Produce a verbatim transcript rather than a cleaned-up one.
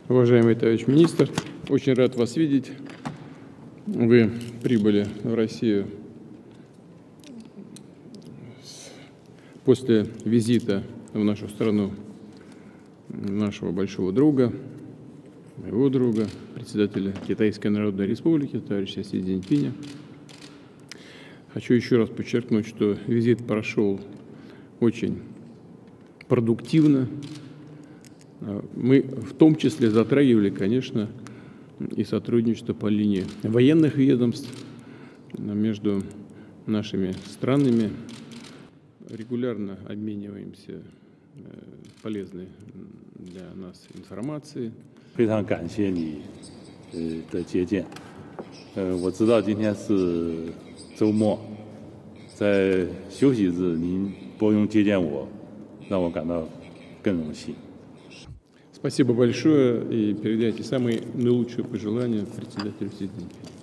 Уважаемый товарищ министр, очень рад вас видеть. Вы прибыли в Россию после визита в нашу страну нашего большого друга, моего друга, председателя Китайской Народной Республики, товарища Си Цзиньпиня. Хочу еще раз подчеркнуть, что визит прошел очень продуктивно. Мы в том числе затрагивали, конечно, и сотрудничество по линии военных ведомств между нашими странами. Регулярно обмениваемся полезной для нас информацией. 非常感谢你呃的接见。呃，我知道今天是周末，在休息日您拨用接见我，让我感到更荣幸。 Спасибо большое и передайте самые наилучшие пожелания председателю Си Цзиньпину.